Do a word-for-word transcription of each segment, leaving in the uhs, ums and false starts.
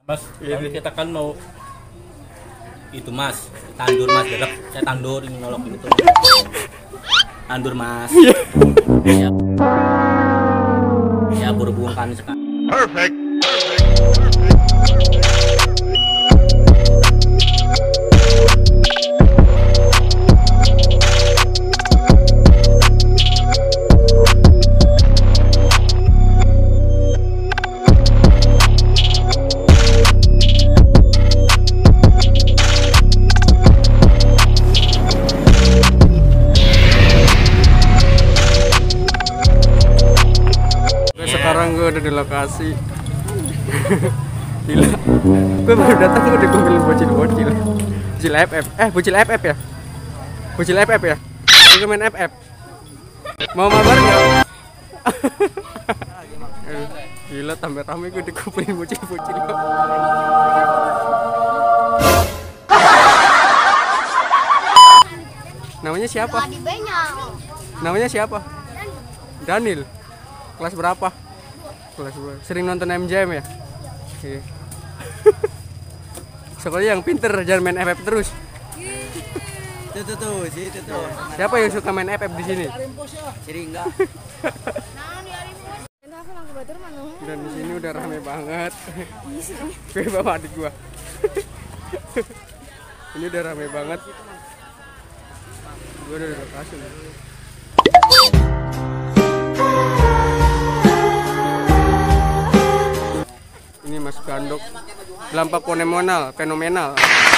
Mas, ini kita kan mau itu mas, tandur mas, garap saya tandur ini nolok gitu. Tandur mas. Ya, ya berhubung kan sekarang. Perfect. Sekarang gue udah di lokasi. Gila, gue baru datang udah kumpulin bocil-bocil. Bocil F F, eh bocil F F ya? Bocil F F ya? Gue main F F. Mau mabar nggak? Gila, tambah rame gue dikumpulin bocil-bocil. Namanya siapa? Namanya siapa? Daniel. Kelas berapa? Kelas berapa? Sering nonton M J M ya? Iya. Sekolahnya yang pinter, jangan main F F terus. Tuh tuh tuh, itu tuh. Siapa yang suka main F F di sini? Siringga. Dan di sini udah rame banget. Gue bawa adik gua. Ini udah rame banget. Gue udah di lokasi. Ini Mas Gandok, lampak fenomenal, fenomenal.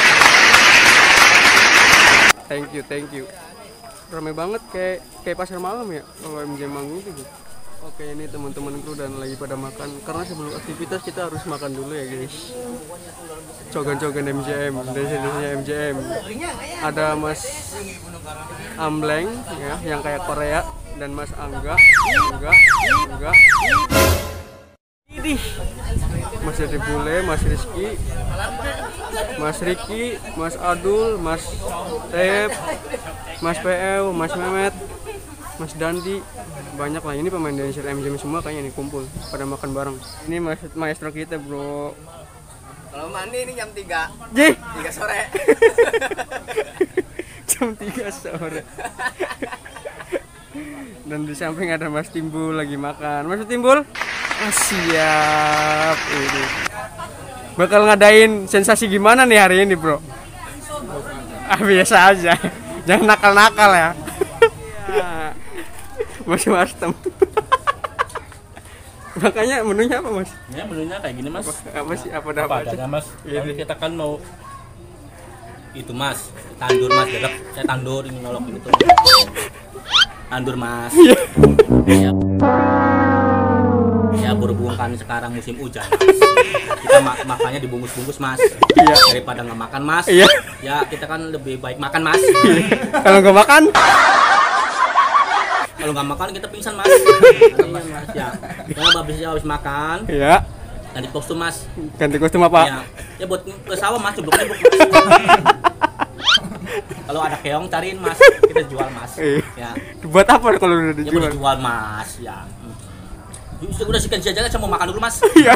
Thank you, thank you. Ramai banget kayak kayak pasar malam ya kalau M J M manggung gitu. Oke, ini teman-temanku dan lagi pada makan. Karena sebelum aktivitas kita harus makan dulu ya guys. Cogan-cogan M J M, destinasinya M J M. Ada Mas Ambleng ya, yang kayak Korea, dan Mas Angga, Angga, Angga. Ini Mas Edi Bule, Mas Rizky, Mas Riki, Mas Adul, Mas Tep, Mas P E W, Mas Mehmet, Mas Dandi, banyak lah. Ini pemain dari M J M semua kayaknya nih kumpul pada makan bareng. Ini mas maestro kita bro. Kalau mandi ini jam tiga. Jih, tiga sore. jam tiga sore. Dan di samping ada Mas Timbul lagi makan. Mas Timbul? Ah, siap. Ini bakal ngadain sensasi gimana nih hari ini bro? Ah, biasa aja, jangan nakal-nakal ya. Mas Marstem. Makanya menunya apa mas? Ya menunya kayak gini mas. Apa, apa sih? Apa dapat? Apa ada mas? Ini kita kan mau itu mas, tandur mas, garap saya tandur ini nolok gitu. Tandur mas. Ya. Ya berhubung kan sekarang musim hujan mas. Kita mak makanya dibungkus-bungkus mas. Iya. Daripada nggak makan mas. Iya. Ya kita kan lebih baik makan mas. Kalau nggak makan? Kalau nggak makan kita pingsan mas. Iya mas ya. Karena habisnya habis makan. Iya. Ganti kostum mas. Ganti kostum apa? Ya, ya buat ke sawah mas, cubluk-cubluk. Kalau ada keong cariin mas, kita jual mas. Ya. Buat apa kalau udah dijual? Ya buat dijual mas ya. Udah, udah sekian saja, saya mau makan dulu mas. Iya.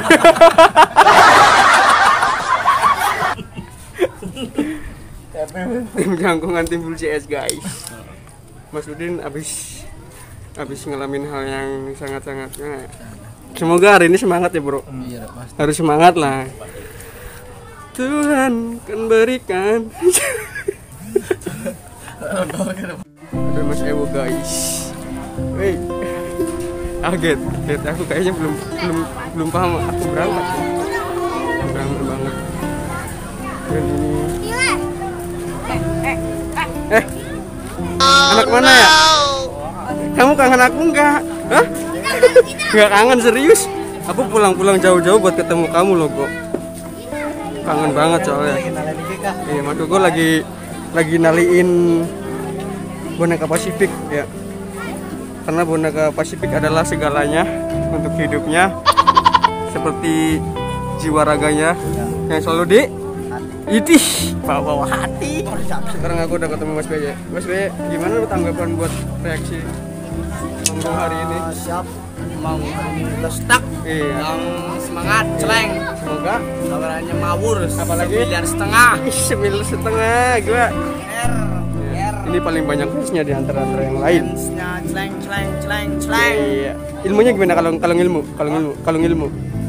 Tim jangkungan Timbul C S guys. Mas Udin abis abis ngalamin hal yang sangat-sangat. Nah, semoga hari ini semangat ya bro. Iya mas. Harus semangat lah. Tuhan kan berikan. Ada Mas Ewo guys. Hey. Kaget, kaget aku kayaknya belum belum belum paham aku berangkat. Berangkat banget. Dan ini. Eh, anak mana ya? Kamu kangen aku enggak? Hah? Enggak kangen serius? Aku pulang-pulang jauh-jauh buat ketemu kamu loh kok. Kangen banget soalnya. Iya, maksud gue lagi lagi naliin boneka Pasifik ya. Karena boneka Pasifik adalah segalanya untuk hidupnya, seperti jiwa raganya yang selalu di idih bawa hati. Sekarang aku udah ketemu Mas B. Mas B, gimana lu tanggapan buat reaksi manggung hari ini? Siap mau kita stuck. Iya. Yang semangat, celeng. Semoga Kabarannya mawur. Apalagi? Sembilan setengah. ih, sembilan setengah gua. R. R. Ini paling banyak fansnya di antara-antara yang lain. Fansnya celeng, celeng, celeng, celeng. Iya. Ilmunya gimana kalau kalau ilmu? Kalau ilmu, kalau ilmu.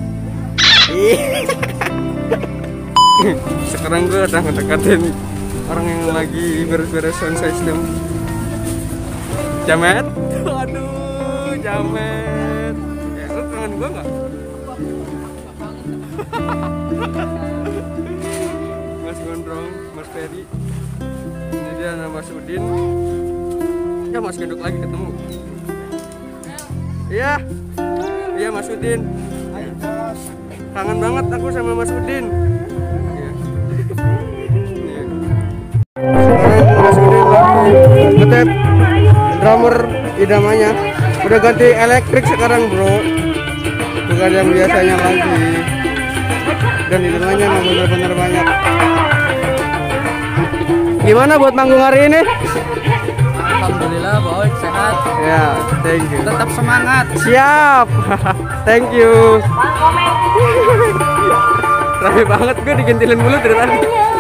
Sekarang gue udah ngedekatin orang yang lagi beres-beres sound system. Jamet? Aduh, Jamet. Ya, lu kangen gue nggak? Mas Gondrong, Mas Ferry. Ini dia nama Mas Udin. Ya, Mas Geduk lagi ketemu. Iya. Iya, Mas Udin. Kangen banget aku sama Mas Udin. Iya. Iya. Sekarang Mas Udin lagi ngetep drummer idamanya. Udah ganti elektrik sekarang, bro. Bukan yang biasanya lagi. Dan idamanya memang benar-benar banyak. Gimana buat manggung hari ini? Alhamdulillah, baik, sehat. Ya, thank you. Tetap semangat. Siap. Thank you. Rame banget, gue digentilin mulu dari tadi.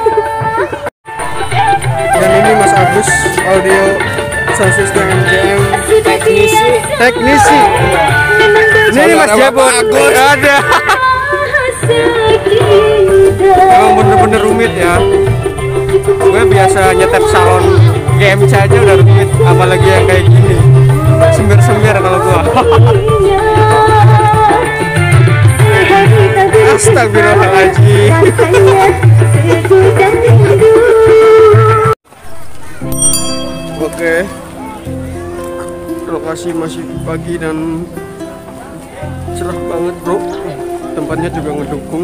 Dan ini Mas Agus, audio sound system M J M Teknisi. teknisi. Ini Mas Jabot. Ada. Emang bener-bener rumit ya. Gue biasa nyetep salon G M C aja udah rumit, apalagi yang kayak gini. Sember-sember kalau gua. Astagfirullahaladzim. Oke, lokasi masih pagi dan cerah banget, bro. Tempatnya juga ngedukung.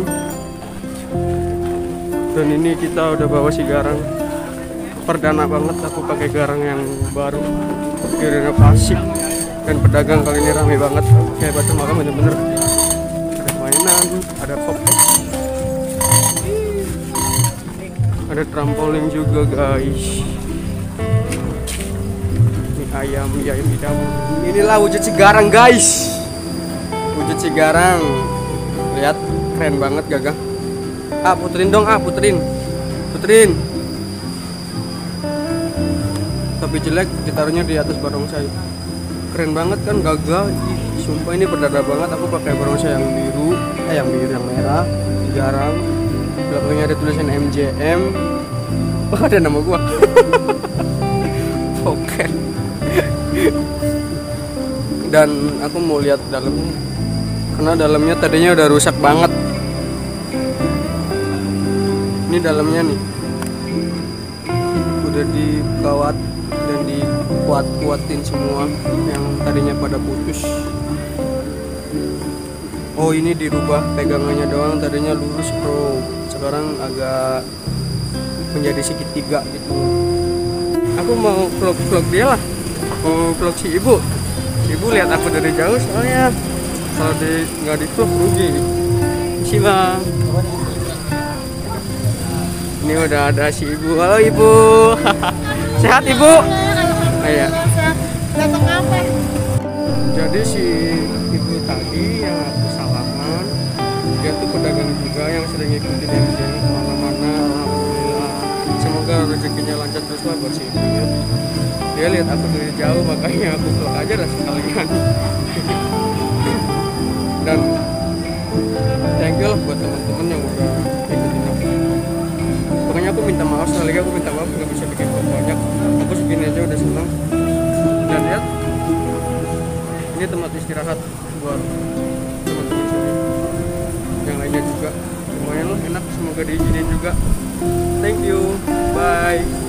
Dan ini kita udah bawa si garang. Perdana banget aku pakai garang yang baru direnovasi. Dan pedagang kali ini ramai banget. Kayak batu makam bener-bener. Ada mainan, ada pop, ada trampolin juga, guys. Ini ayam, ini ayam hitam. Inilah wujud Cigarang, guys. Wujud Cigarang. Lihat, keren banget, gagah. Ah, puterin dong, ah, puterin. Puterin. Tapi jelek, ditaruhnya di atas barongsai. Keren banget kan, gagah. Ih, sumpah ini perdana banget. Aku pakai barongsai yang biru, eh yang biru yang merah, garang. Belakangnya ada tulisan M J M. Oh, ada nama gua. Oke. Dan aku mau lihat dalamnya. Karena dalamnya tadinya udah rusak banget. Ini dalamnya nih. Udah dikawat dan dikuat-kuatin semua yang tadinya pada putus. Oh, ini dirubah pegangannya doang, tadinya lurus, bro. Sekarang agak menjadi segitiga gitu. Aku mau vlog-vlog dia lah. Mau vlog si ibu. Ibu lihat aku dari jauh soalnya kalau di nggak di vlog rugi. Si bang. Ini udah ada si ibu. Halo ibu. Sehat ibu? Oh, iya. Datang apa? Jadi si ibu tadi yang aku salaman, dia tuh pedagang juga yang sering ngikutin M J M kemana-mana. Alhamdulillah. Semoga rezekinya lancar terus lah buat si ibunya. Dia lihat aku dari jauh, makanya aku vlog aja dah sekalian. Dan thank you lah buat teman-teman yang udah ikutin aku. Pokoknya aku minta maaf, sekali lagi aku minta maaf nggak bisa bikin vlog banyak. Aku segini aja udah senang. Dan lihat, ini tempat istirahat buat teman-teman sini. Yang lainnya juga lumayan lah enak, semoga diizinin juga. Thank you, bye.